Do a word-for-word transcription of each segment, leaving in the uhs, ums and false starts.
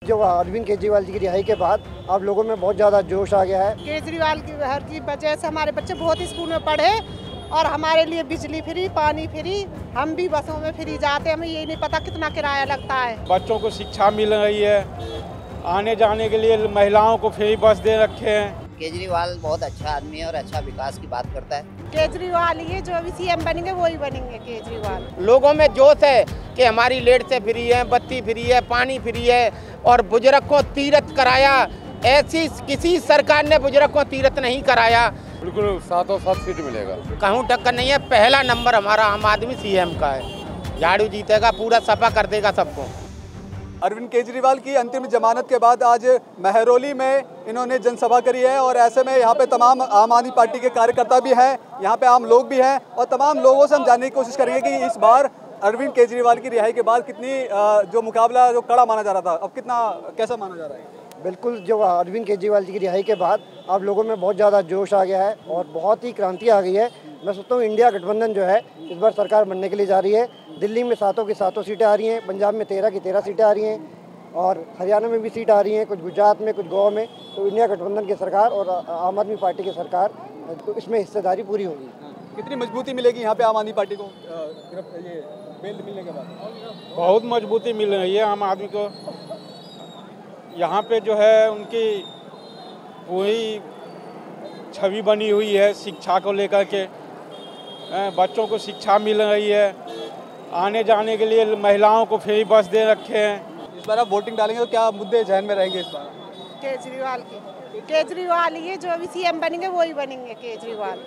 जो अरविंद केजरीवाल जी की रिहाई के बाद अब लोगों में बहुत ज़्यादा जोश आ गया है। केजरीवाल की हर की वजह से हमारे बच्चे बहुत स्कूल में पढ़े और हमारे लिए बिजली फ्री, पानी फ्री, हम भी बसों में फ्री जाते हैं, हमें ये नहीं पता कितना किराया लगता है। बच्चों को शिक्षा मिल रही है, आने जाने के लिए महिलाओं को फ्री बस दे रखे हैं। केजरीवाल बहुत अच्छा आदमी है और अच्छा विकास की बात करता है। केजरीवाल ये जो अभी सीएम बनेंगे वही बनेंगे केजरीवाल। लोगों में जोश है कि हमारी लेट से फ्री है, बत्ती फ्री है, पानी फ्री है और बुजुर्ग को तीर्थ कराया। ऐसी किसी सरकार ने बुजुर्ग को तीर्थ नहीं कराया। बिल्कुल सातों सात सीट मिलेगा, कहूँ टक्कर नहीं है। पहला नंबर हमारा आम आदमी सीएम का है, झाड़ू जीतेगा, पूरा सफा कर देगा सबको। अरविंद केजरीवाल की अंतिम जमानत के बाद आज महरौली में इन्होंने जनसभा करी है और ऐसे में यहाँ पे तमाम आम आदमी पार्टी के कार्यकर्ता भी हैं, यहाँ पे आम लोग भी हैं और तमाम लोगों से हम जानने की कोशिश करेंगे कि इस बार अरविंद केजरीवाल की रिहाई के बाद कितनी जो मुकाबला जो कड़ा माना जा रहा था अब कितना कैसा माना जा रहा है। बिल्कुल, जो अरविंद केजरीवाल जी की रिहाई के बाद अब लोगों में बहुत ज़्यादा जोश आ गया है और बहुत ही क्रांति आ गई है। मैं सोचता हूँ इंडिया गठबंधन जो है इस बार सरकार बनने के लिए जा रही है। दिल्ली में सातों की सातों सीटें आ रही हैं, पंजाब में तेरह की तेरह सीटें आ रही हैं और हरियाणा में भी सीट आ रही हैं, कुछ गुजरात में, कुछ गोवा में। तो इंडिया गठबंधन की सरकार और आम आदमी पार्टी की सरकार, तो इसमें हिस्सेदारी पूरी होगी। कितनी मजबूती मिलेगी यहाँ पे आम आदमी पार्टी को ये बेल मिलने के बाद? बहुत मजबूती मिल रही है आम आदमी को। यहाँ पे जो है उनकी पूरी छवि बनी हुई है शिक्षा को लेकर के। बच्चों को शिक्षा मिल रही है, आने जाने के लिए महिलाओं को फ्री बस दे रखे हैं। इस बार आप वोटिंग डालेंगे तो क्या मुद्दे ध्यान में रहेंगे इस बार? केजरीवाल की केजरीवाल ये जो अभी सीएम बनेंगे वही बनेंगे केजरीवाल।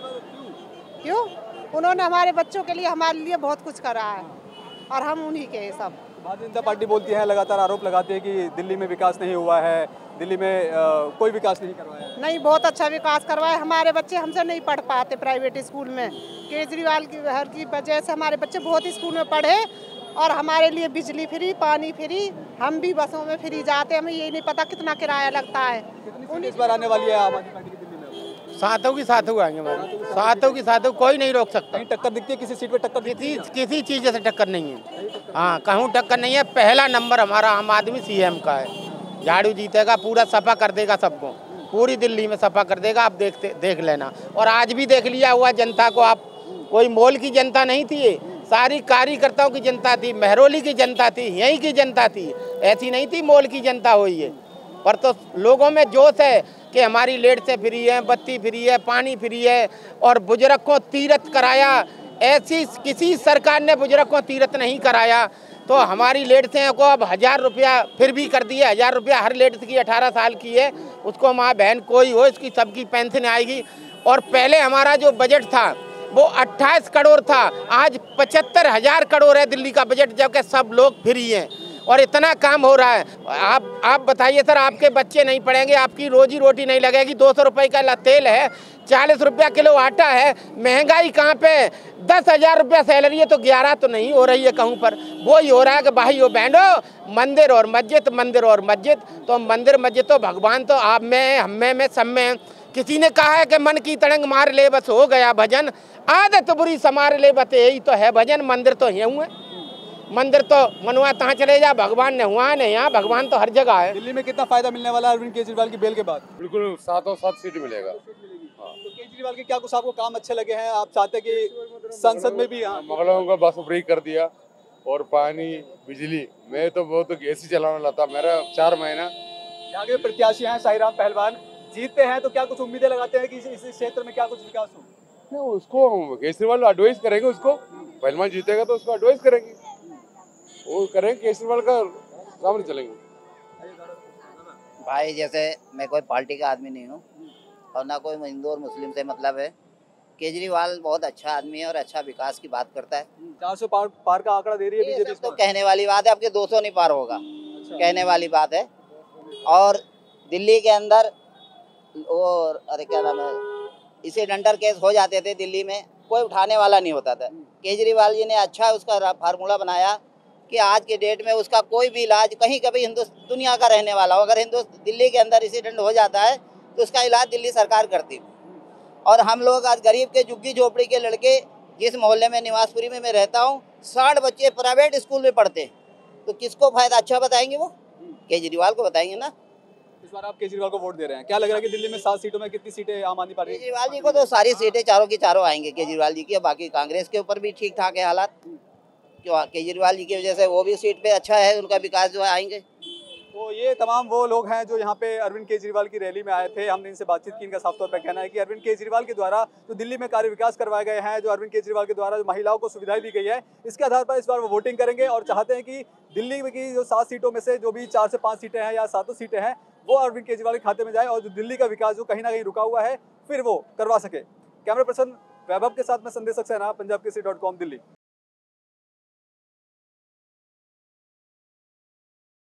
क्यों? उन्होंने हमारे बच्चों के लिए, हमारे लिए बहुत कुछ करा है और हम उन्हीं के हैं सब। भारतीय जनता पार्टी बोलती है, लगातार आरोप लगाती है कि दिल्ली में विकास नहीं हुआ है, दिल्ली में आ, कोई विकास नहीं करवाया है। नहीं, बहुत अच्छा विकास करवाया। हमारे बच्चे हमसे नहीं पढ़ पाते प्राइवेट स्कूल में। केजरीवाल की हर की वजह से हमारे बच्चे बहुत स्कूल में पढ़े और हमारे लिए बिजली फ्री, पानी फ्री, हम भी बसों में फ्री जाते हैं, हमें ये नहीं पता कितना किराया लगता है। कितनी इस बार आने वाली है आम आदमी पार्टी की दिल्ली में? सातों की सातों आएंगे हमारे, सातों की सातों, कोई नहीं रोक सकता। कहीं टक्कर दिखती है किसी सीट पे? टक्कर किसी किसी चीज़ से टक्कर नहीं है। हाँ, कहूँ टक्कर नहीं है। पहला नंबर हमारा आम आदमी सीएम का है, झाड़ू जीतेगा, पूरा सफा कर देगा सबको, पूरी दिल्ली में सफा कर देगा। आप देखते देख लेना। और आज भी देख लिया हुआ जनता को आप, कोई मॉल की जनता नहीं थी, सारी कार्यकर्ताओं की जनता थी, महरौली की जनता थी, यहीं की जनता थी, ऐसी नहीं थी मॉल की जनता हुई है। पर तो लोगों में जोश है कि हमारी लेट से फ्री है, बत्ती फ्री है, पानी फ्री है और बुजुर्ग को तीर्थ कराया। ऐसी किसी सरकार ने बुजुर्ग को तीर्थ नहीं कराया। तो हमारी लेट से को अब हज़ार रुपया फिर भी कर दिए। हज़ार रुपया हर लेट की, अठारह साल की है उसको, माँ बहन कोई हो, इसकी सबकी पेंशन आएगी। और पहले हमारा जो बजट था वो अट्ठाईस करोड़ था, आज पचहत्तर हज़ार करोड़ है दिल्ली का बजट, जबकि सब लोग फ्री हैं और इतना काम हो रहा है। आप आप बताइए सर, आपके बच्चे नहीं पढ़ेंगे, आपकी रोजी रोटी नहीं लगेगी। दो सौ रुपये का तेल है, चालीस रुपया किलो आटा है, महंगाई कहाँ पे? दस हज़ार रुपया सैलरी है तो ग्यारह तो नहीं हो रही है कहूँ पर। वो ही हो रहा है कि भाइयों बहनों, मंदिर और मस्जिद, मंदिर और मस्जिद। तो मंदिर मस्जिद तो भगवान तो आप में, हम में, में सब में। किसी ने कहा है कि मन की तरंग मार ले बस हो गया भजन, आदत बुरी समार ले बस यही तो है भजन। मंदिर तो यहाँ हुए, मंदिर तो मनुआ तहाँ चले जा, भगवान ने हुआ नहीं, यहाँ भगवान तो हर जगह है। दिल्ली में कितना फायदा मिलने वाला है अरविंद केजरीवाल की बेल के बाद? बिल्कुल सातों सात सीट मिलेगा। हाँ। तो केजरीवाल के क्या कुछ आपको काम अच्छे लगे हैं? आप चाहते कि संसद में भी? हाँ, मुगलों को बस फ्री कर दिया और पानी, बिजली। मैं तो बहुत एसी चलाने लगा, मेरा चार महीना। यहाँ के प्रत्याशी हैं साईराम पहलवान, जीतते हैं तो क्या कुछ उम्मीदें लगाते हैं कि इस क्षेत्र में क्या कुछ विकास हो? नहीं, उसको केजरीवाल एडवाइस करेंगे, उसको पहलवान जीतेगा तो उसको एडवाइस करेंगे, वो करेंगे, केजरीवाल का सामने चलेंगे। भाई जैसे मैं कोई पार्टी का आदमी नहीं हूँ और ना कोई हिंदू और मुस्लिम से मतलब है। केजरीवाल बहुत अच्छा आदमी है और अच्छा विकास की बात करता है। चार सौ पार, पार का आंकड़ा दे रही है बीजेपी। तो कहने वाली बात है, आपके दो सौ नहीं पार होगा। अच्छा। कहने वाली बात है। और दिल्ली के अंदर और अरे क्या नाम है, इसे डंटर केस हो जाते थे दिल्ली में, कोई उठाने वाला नहीं होता था। केजरीवाल जी ने अच्छा उसका फार्मूला बनाया कि आज के डेट में उसका कोई भी इलाज, कहीं कभी हिंदू दुनिया का रहने वाला हो, अगर हिंदू दिल्ली के अंदर एक्सीडेंट हो जाता है तो उसका इलाज दिल्ली सरकार करती। और हम लोग आज गरीब के झुग्गी झोपड़ी के लड़के, जिस मोहल्ले में निवासपुरी में मैं रहता हूँ, साठ बच्चे प्राइवेट स्कूल में पढ़ते हैं, तो किसको फायदा अच्छा बताएंगे वो? केजरीवाल को बताएंगे ना। इस बार आप केजरीवाल को वोट दे रहे हैं, क्या लग रहा है कि दिल्ली में सात सीटों में कितनी सीटें आम आदमी पार्टी? केजरीवाल जी को तो सारी सीटें चारों की चारों आएंगे केजरीवाल जी की। बाकी कांग्रेस के ऊपर भी ठीक ठाक है हालात, क्यों केजरीवाल जी की वजह से वो भी सीट पे अच्छा है, उनका विकास जो है आएंगे। तो ये तमाम वो लोग हैं जो यहाँ पे अरविंद केजरीवाल की रैली में आए थे। हमने इनसे बातचीत की। इनका साफ तौर पर कहना है कि अरविंद केजरीवाल के द्वारा जो दिल्ली में कार्य विकास करवाए गए हैं, जो अरविंद केजरीवाल के द्वारा जो महिलाओं को सुविधाएं दी गई है, इसके आधार पर इस बार वो वोटिंग करेंगे और चाहते हैं कि दिल्ली की जो सात सीटों में से जो भी चार से पाँच सीटें हैं या सातों सीटें हैं वो अरविंद केजरीवाल के खाते में जाए और जो दिल्ली का विकास जो कहीं ना कहीं रुका हुआ है फिर वो करवा सके। कैमरा पर्सन वैभव के साथ में संदेश सक्सेना, पंजाब केसरी डॉट कॉम, दिल्ली।